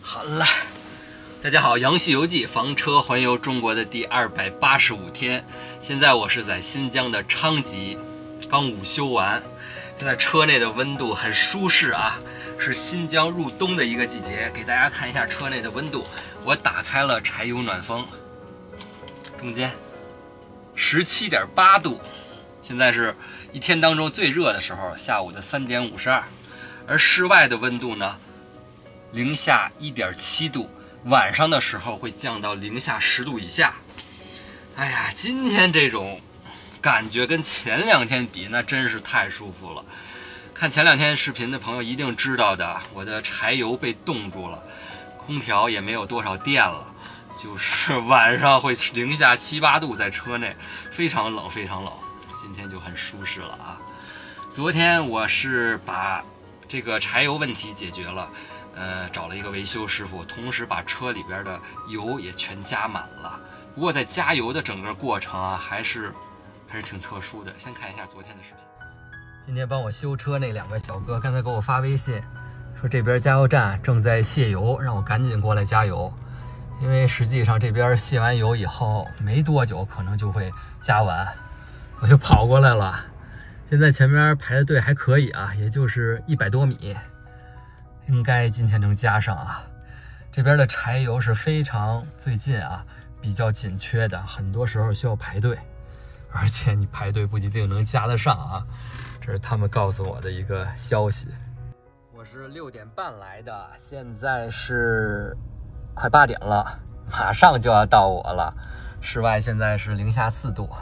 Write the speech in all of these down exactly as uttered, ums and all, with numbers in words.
好了，大家好，《洋戏游记》房车环游中国的第二百八十五天，现在我是在新疆的昌吉，刚午休完，现在车内的温度很舒适啊，是新疆入冬的一个季节。给大家看一下车内的温度，我打开了柴油暖风，中间十七点八度，现在是一天当中最热的时候，下午的三点五十二，而室外的温度呢？零下一点七度，晚上的时候会降到零下十度以下。哎呀，今天这种感觉跟前两天比，那真是太舒服了。看前两天视频的朋友一定知道的，我的柴油被冻住了，空调也没有多少电了，就是晚上会零下七八度，在车内非常冷，非常冷。今天就很舒适了啊。昨天我是把这个柴油问题解决了。呃，找了一个维修师傅，同时把车里边的油也全加满了。不过在加油的整个过程啊，还是还是挺特殊的。先看一下昨天的视频。今天帮我修车那两个小哥，刚才给我发微信，说这边加油站正在卸油，让我赶紧过来加油。因为实际上这边卸完油以后没多久，可能就会加完，我就跑过来了。现在前面排的队还可以啊，也就是一百多米。应该今天能加上啊，这边的柴油是非常最近啊比较紧缺的，很多时候需要排队，而且你排队不一定能加得上啊，这是他们告诉我的一个消息。我是六点半来的，现在是快八点了，马上就要到我了。室外现在是零下四度，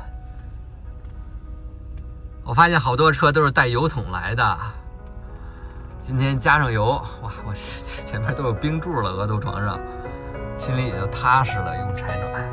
我发现好多车都是带油桶来的。今天加上油，哇！我前面都有冰柱了，额头床上，心里也就踏实了。用柴暖。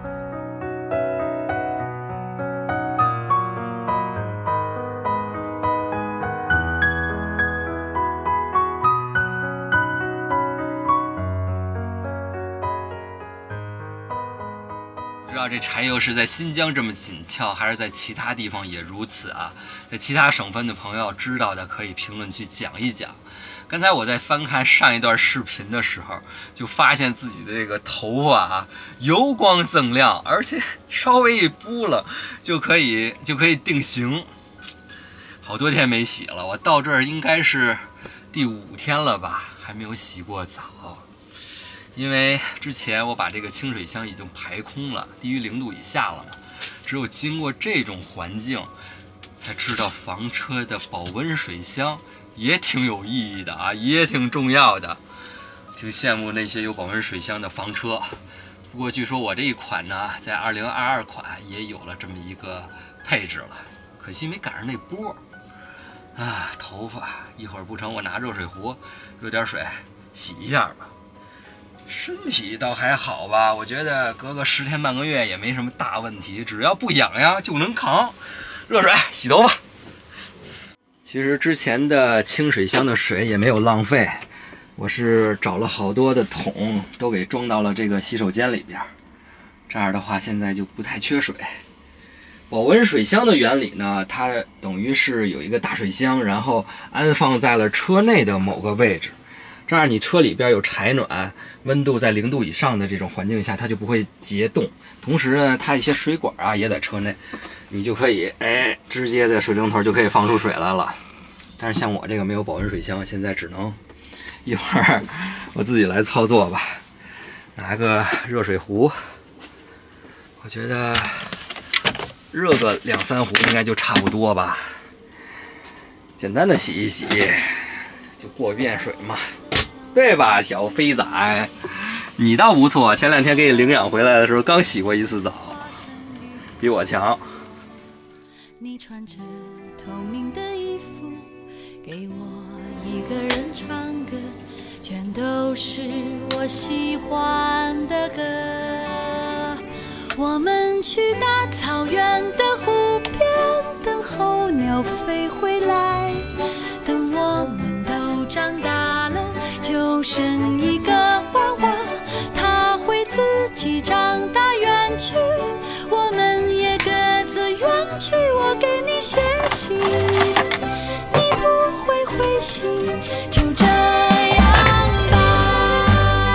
不知道这柴油是在新疆这么紧俏，还是在其他地方也如此啊？在其他省份的朋友知道的可以评论区讲一讲。刚才我在翻看上一段视频的时候，就发现自己的这个头发啊油光锃亮，而且稍微一拨了就可以就可以定型。好多天没洗了，我到这儿应该是第五天了吧，还没有洗过澡。因为之前我把这个清水箱已经排空了，低于零度以下了嘛。只有经过这种环境，才知道房车的保温水箱也挺有意义的啊，也挺重要的。挺羡慕那些有保温水箱的房车。不过据说我这一款呢，在二零二二款也有了这么一个配置了，可惜没赶上那波。啊，头发一会儿不成，我拿热水壶热点水洗一下吧。身体倒还好吧，我觉得隔个十天半个月也没什么大问题，只要不痒痒就能扛。热水洗头发。其实之前的清水箱的水也没有浪费，我是找了好多的桶，都给装到了这个洗手间里边。这样的话，现在就不太缺水。保温水箱的原理呢，它等于是有一个大水箱，然后安放在了车内的某个位置。这样你车里边有柴暖，温度在零度以上的这种环境下，它就不会结冻。同时呢，它一些水管啊也在车内，你就可以哎直接的水龙头就可以放出水来了。但是像我这个没有保温水箱，现在只能一会儿我自己来操作吧。拿个热水壶，我觉得热个两三壶应该就差不多吧。简单的洗一洗，就过一遍水嘛。对吧，小飞仔？你倒不错，前两天给你领养回来的时候刚洗过一次澡，比我强。 你穿着透明的衣服，给我一个人唱歌，全都是我喜欢的歌。我们去大草原的湖边，等候鸟飞回来，等我们都长大了。就剩一个娃娃，他会自己长大远去，我们也各自远去。我给你写信，你不会回信，就这样吧。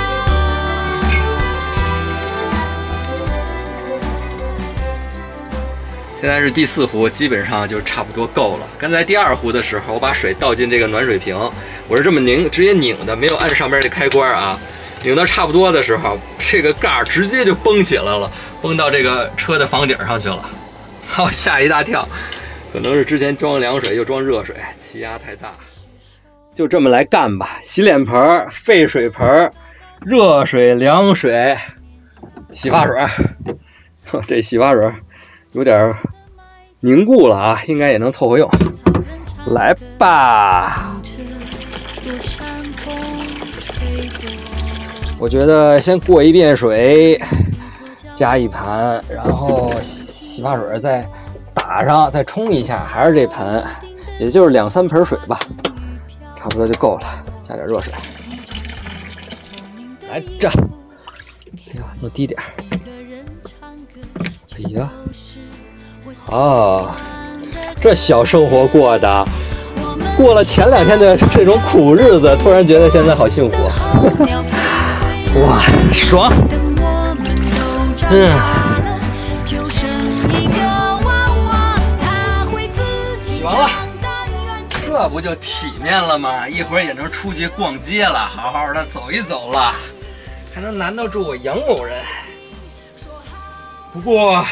现在是第四壶，基本上就差不多够了。刚才第二壶的时候，我把水倒进这个暖水瓶，我是这么拧，直接拧的，没有按上边这开关啊。拧到差不多的时候，这个盖儿直接就崩起来了，崩到这个车的房顶上去了，把我吓一大跳。可能是之前装凉水又装热水，气压太大。就这么来干吧，洗脸盆、沸水盆、热水、凉水、洗发水。这洗发水有点凝固了啊，应该也能凑合用。来吧。我觉得先过一遍水，加一盘，然后洗发水再打上，再冲一下，还是这盆，也就是两三盆水吧，差不多就够了。加点热水，来这，哎呀，弄低点。哎呀，啊，这小生活过的，过了前两天的这种苦日子，突然觉得现在好幸福。哇，爽！嗯，洗完了，这不就体面了吗？一会儿也能出去逛街了，好好的走一走了，还能难得住我杨某人。不过，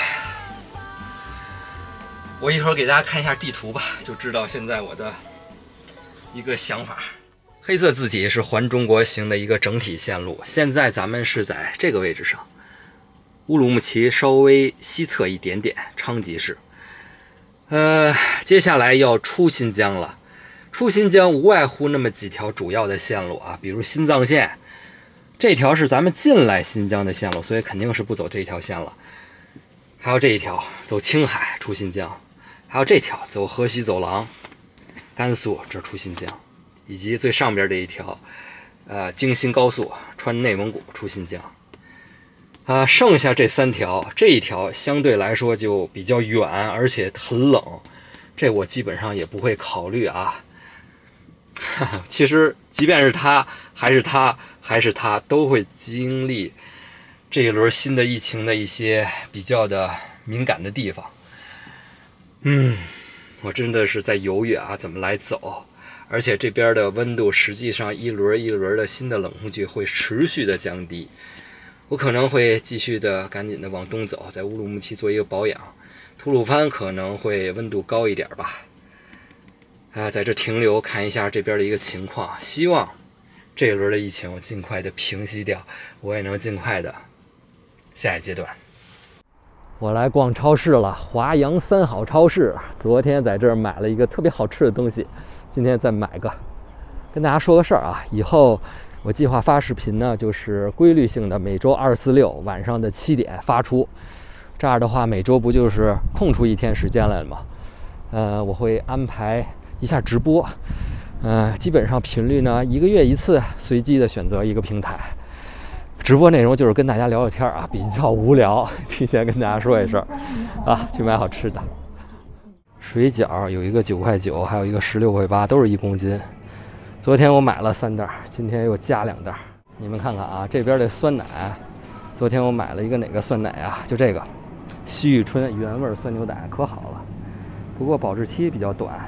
我一会儿给大家看一下地图吧，就知道现在我的一个想法。黑色字体是环中国行的一个整体线路，现在咱们是在这个位置上，乌鲁木齐稍微西侧一点点，昌吉市。呃，接下来要出新疆了，出新疆无外乎那么几条主要的线路啊，比如新藏线，这条是咱们进来新疆的线路，所以肯定是不走这条线了。还有这一条走青海出新疆，还有这条走河西走廊，甘肃这出新疆。以及最上边这一条，呃，京新高速穿内蒙古出新疆，啊、呃，剩下这三条，这一条相对来说就比较远，而且很冷，这我基本上也不会考虑啊。其实，即便是他，还是他，还是他，都会经历这一轮新的疫情的一些比较的敏感的地方。嗯，我真的是在犹豫啊，怎么来走。而且这边的温度实际上一轮一轮的新的冷空气会持续的降低，我可能会继续的赶紧的往东走，在乌鲁木齐做一个保养，吐鲁番可能会温度高一点吧，啊，在这停留看一下这边的一个情况，希望这一轮的疫情尽快的平息掉，我也能尽快的下一阶段。我来逛超市了，华阳三好超市，昨天在这儿买了一个特别好吃的东西。今天再买个，跟大家说个事儿啊，以后我计划发视频呢，就是规律性的每周二四六晚上的七点发出，这样的话每周不就是空出一天时间来了吗？呃，我会安排一下直播，呃，基本上频率呢一个月一次，随机的选择一个平台。直播内容就是跟大家聊聊天啊，比较无聊，提前跟大家说一声啊，去买好吃的。水饺有一个九块九，还有一个十六块八，都是一公斤。昨天我买了三袋，今天又加两袋。你们看看啊，这边的酸奶，昨天我买了一个哪个酸奶啊？就这个西域春原味酸牛奶，可好了。不过保质期比较短。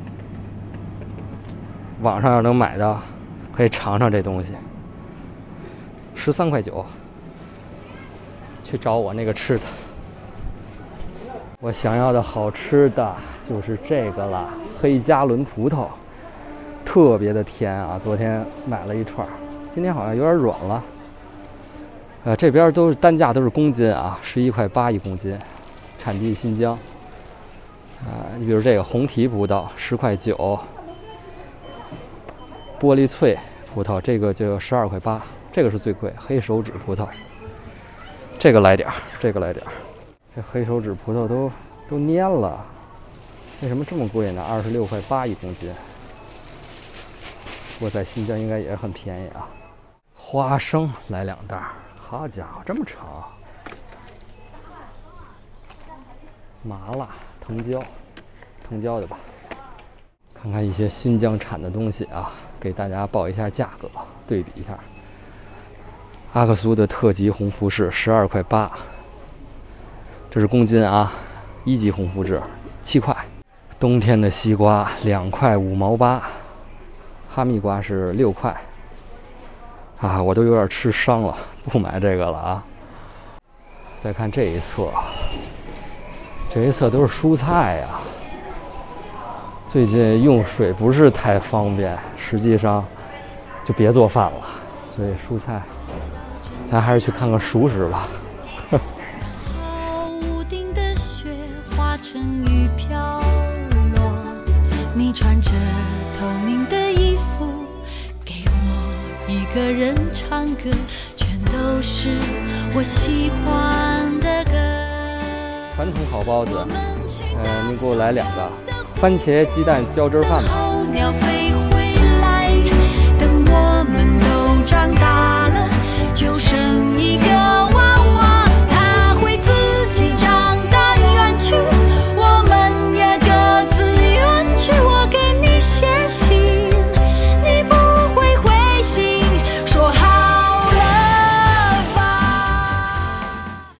网上要能买到，可以尝尝这东西。十三块九，去找我那个吃的。我想要的好吃的就是这个了，黑加仑葡萄，特别的甜啊！昨天买了一串，今天好像有点软了。呃，这边都是单价都是公斤啊，十一块八一公斤，产地新疆。啊、呃，你比如这个红提葡萄十块九，玻璃脆葡萄这个就十二块八，这个是最贵，黑手指葡萄，这个来点儿，这个来点儿。这黑手指葡萄都都蔫了，为什么这么贵呢？二十六块八一公斤。不过在新疆应该也是很便宜啊。花生来两袋，好家伙，这么长！麻辣、藤椒，藤椒的吧？看看一些新疆产的东西啊，给大家报一下价格，对比一下。阿克苏的特级红富士十二块八。这是公斤啊， 一级红福纸，七块。冬天的西瓜两块五毛八，哈密瓜是六块。啊，我都有点吃伤了，不买这个了啊。再看这一侧，这一侧都是蔬菜呀。最近用水不是太方便，实际上就别做饭了，所以蔬菜，咱还是去看看熟食吧。 屋顶的雪化成雨飘落，你穿着透明的衣服，给我一个人唱歌，全都是我喜欢的歌。 传统烤包子，呃，你给我来两个番茄鸡蛋浇汁饭吧。 候鸟飞回来，等我们都长大。